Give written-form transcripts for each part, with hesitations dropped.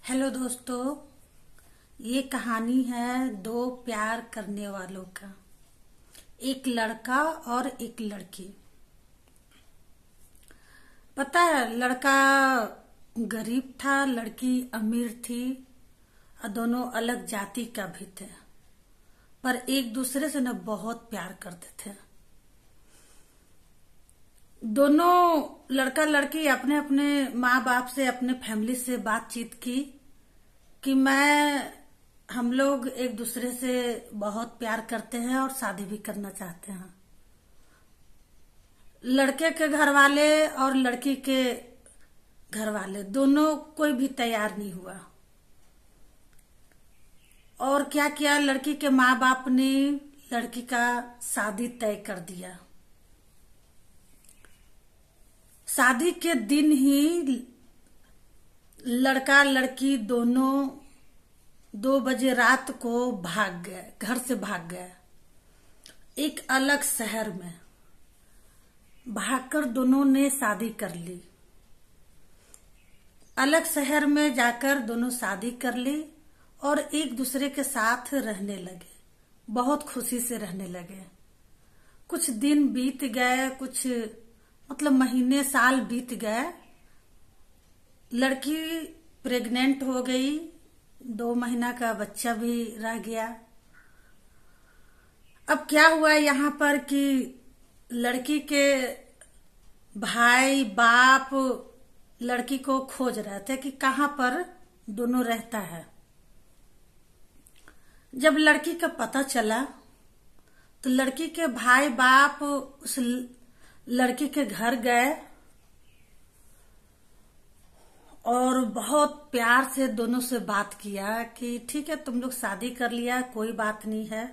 Hello दोस्तों, ये कहानी है दो प्यार करने वालों का। एक लड़का और एक लड़की। पता है, लड़का गरीब था, लड़की अमीर थी और दोनों अलग जाति का भी थे, पर एक दूसरे से न बहुत प्यार करते थे। दोनों लड़का लड़की अपने अपने माँ बाप से, अपने फैमिली से बातचीत की कि हम लोग एक दूसरे से बहुत प्यार करते हैं और शादी भी करना चाहते हैं। लड़के के घर वाले और लड़की के घर वाले दोनों कोई भी तैयार नहीं हुआ। और क्या किया, लड़की के माँ बाप ने लड़की का शादी तय कर दिया। शादी के दिन ही लड़का लड़की दोनों 2 बजे रात को भाग गए, घर से भाग गए। एक अलग शहर में भागकर दोनों ने शादी कर ली। अलग शहर में जाकर दोनों शादी कर ली और एक दूसरे के साथ रहने लगे, बहुत खुशी से रहने लगे। कुछ दिन बीत गए, कुछ महीने साल बीत गए। लड़की प्रेग्नेंट हो गई, 2 महीना का बच्चा भी रह गया। अब क्या हुआ यहाँ पर कि लड़की के भाई बाप लड़की को खोज रहे थे कि कहाँ पर दोनों रहता है। जब लड़की का पता चला तो लड़की के भाई बाप उस लड़की के घर गए और बहुत प्यार से दोनों से बात किया कि ठीक है, तुम लोग शादी कर लिया, कोई बात नहीं है।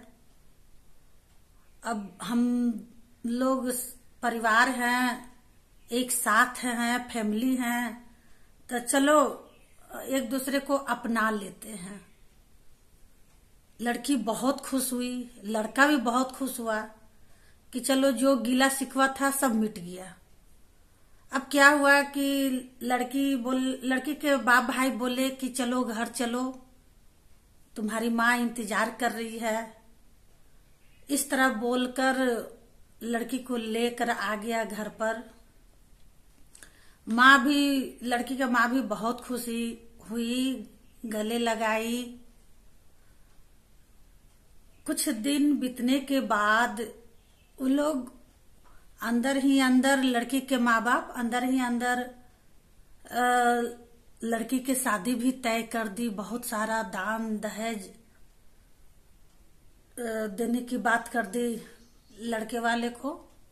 अब हम लोग परिवार हैं, एक साथ हैं, फैमिली हैं, तो चलो एक दूसरे को अपना लेते हैं। लड़की बहुत खुश हुई, लड़का भी बहुत खुश हुआ कि चलो जो गिला शिकवा था सब मिट गया। अब क्या हुआ कि लड़की के बाप भाई बोले कि चलो घर चलो, तुम्हारी माँ इंतजार कर रही है। इस तरह बोलकर लड़की को लेकर आ गया घर पर। लड़की का माँ भी बहुत खुशी हुई, गले लगाई। कुछ दिन बीतने के बाद वो लोग अंदर ही अंदर, लड़की के माँ बाप अंदर ही अंदर लड़की की शादी भी तय कर दी। बहुत सारा दान दहेज देने की बात कर दी लड़के वाले को।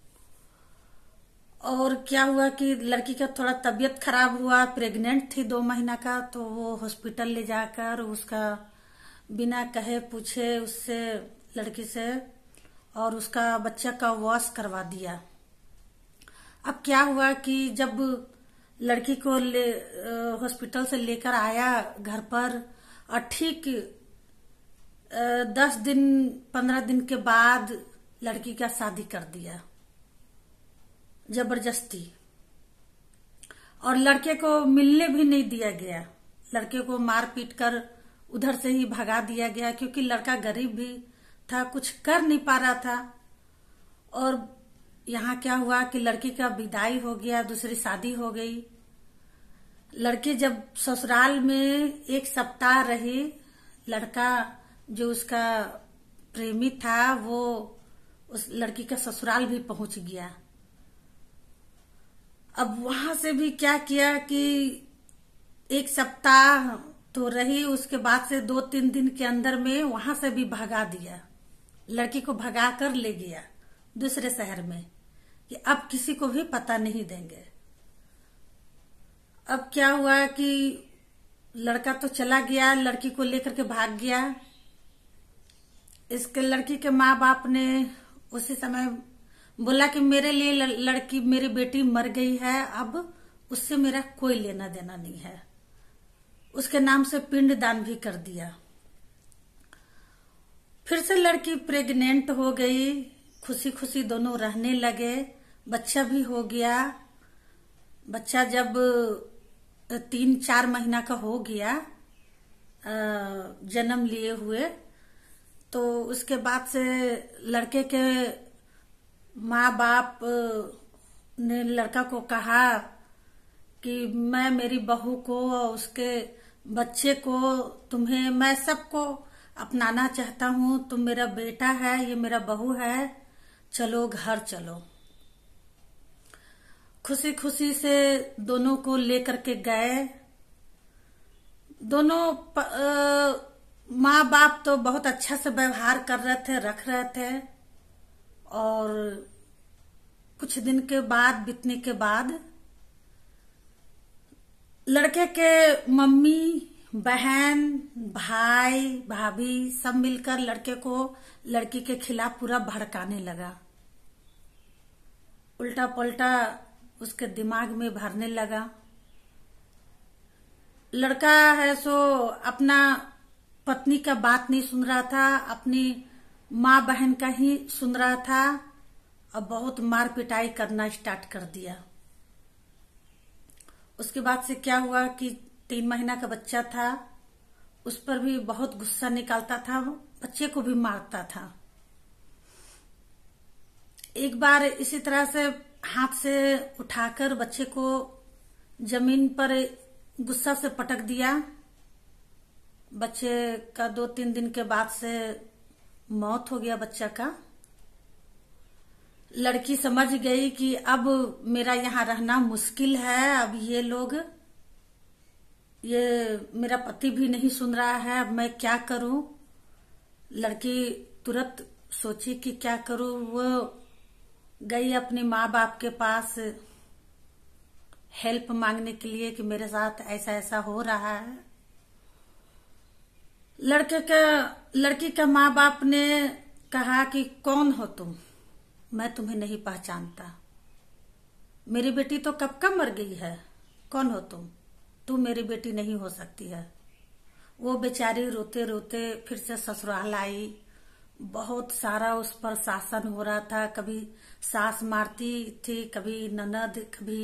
और क्या हुआ कि लड़की का थोड़ा तबीयत खराब हुआ, प्रेग्नेंट थी 2 महीना का, तो वो हॉस्पिटल ले जाकर उसका बिना कहे पूछे उससे, लड़की से, और उसका बच्चा का वॉश करवा दिया। अब क्या हुआ कि जब लड़की को हॉस्पिटल से लेकर आया घर पर, और ठीक 10 दिन 15 दिन के बाद लड़की का शादी कर दिया जबरदस्ती। और लड़के को मिलने भी नहीं दिया गया, लड़के को मार पीट कर उधर से ही भगा दिया गया, क्योंकि लड़का गरीब भी था, कुछ कर नहीं पा रहा था। और यहाँ क्या हुआ कि लड़की का विदाई हो गया, दूसरी शादी हो गई। लड़की जब ससुराल में 1 सप्ताह रही, लड़का जो उसका प्रेमी था वो उस लड़की का ससुराल भी पहुंच गया। अब वहां से भी क्या किया कि 1 सप्ताह तो रही, उसके बाद से 2-3 दिन के अंदर में वहां से भी भगा दिया। लड़की को भगा कर ले गया दूसरे शहर में कि अब किसी को भी पता नहीं देंगे। अब क्या हुआ कि लड़का तो चला गया, लड़की को लेकर के भाग गया। इसके लड़की के माँ बाप ने उसी समय बोला कि मेरे लिए लड़की, मेरी बेटी मर गई है, अब उससे मेरा कोई लेना देना नहीं है। उसके नाम से पिंडदान भी कर दिया। फिर से लड़की प्रेग्नेंट हो गई, खुशी खुशी दोनों रहने लगे, बच्चा भी हो गया। बच्चा जब 3-4 महीना का हो गया जन्म लिए हुए। तो उसके बाद से लड़के के माँ बाप ने लड़का को कहा कि मैं मेरी बहू को और उसके बच्चे को, तुम्हें, मैं सबको अपनाना चाहता हूँ। तुम मेरा बेटा है, ये मेरा बहू है, चलो घर चलो। खुशी खुशी से दोनों को लेकर के गए। दोनों माँ बाप तो बहुत अच्छा से व्यवहार कर रहे थे, रख रहे थे। और कुछ दिन के बाद, बीतने के बाद, लड़के के मम्मी, बहन, भाई, भाभी सब मिलकर लड़के को लड़की के खिलाफ पूरा भड़काने लगा। उल्टा पलटा उसके दिमाग में भरने लगा। लड़का है सो अपना पत्नी का बात नहीं सुन रहा था, अपनी माँ बहन का ही सुन रहा था और बहुत मार पिटाई करना स्टार्ट कर दिया। उसके बाद से क्या हुआ कि 3 महीना का बच्चा था, उस पर भी बहुत गुस्सा निकालता था, बच्चे को भी मारता था। एक बार इसी तरह से हाथ से उठाकर बच्चे को जमीन पर गुस्सा से पटक दिया। बच्चे का 2-3 दिन के बाद से मौत हो गया बच्चा का। लड़की समझ गई कि अब मेरा यहाँ रहना मुश्किल है, अब ये लोग, ये मेरा पति भी नहीं सुन रहा है, अब मैं क्या करूं। लड़की तुरंत सोची कि क्या करूं। वो गई अपनी माँ बाप के पास हेल्प मांगने के लिए कि मेरे साथ ऐसा ऐसा हो रहा है। लड़की का माँ बाप ने कहा कि कौन हो तुम, मैं तुम्हें नहीं पहचानता, मेरी बेटी तो कब का मर गई है, कौन हो तुम मेरी बेटी नहीं हो सकती है। वो बेचारी रोते रोते फिर से ससुराल आई। बहुत सारा उस पर शासन हो रहा था, कभी सास मारती थी, कभी ननद, कभी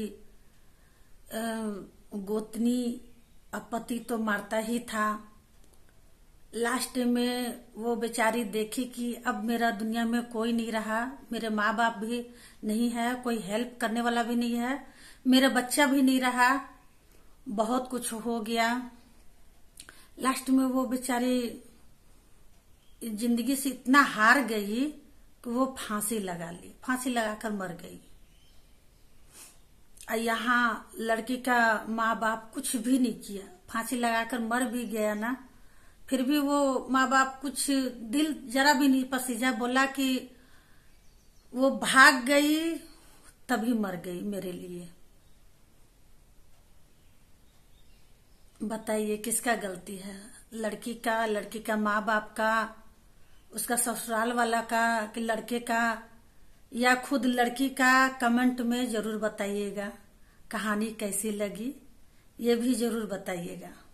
गोतनी, अब पति तो मारता ही था। लास्ट में वो बेचारी देखी कि अब मेरा दुनिया में कोई नहीं रहा, मेरे माँ बाप भी नहीं है, कोई हेल्प करने वाला भी नहीं है, मेरा बच्चा भी नहीं रहा, बहुत कुछ हो गया। लास्ट में वो बेचारी जिंदगी से इतना हार गई कि वो फांसी लगा ली, फांसी लगाकर मर गई। यहाँ लड़की का माँ बाप कुछ भी नहीं किया, फांसी लगाकर मर भी गया ना, फिर भी वो माँ बाप कुछ दिल जरा भी नहीं पसीजा, बोला कि वो भाग गई तभी मर गई मेरे लिए। बताइए किसका गलती है, लड़की का माँ बाप का, उसका ससुराल वाला का, कि लड़के का, या खुद लड़की का। कमेंट में जरूर बताइएगा कहानी कैसी लगी, ये भी जरूर बताइएगा।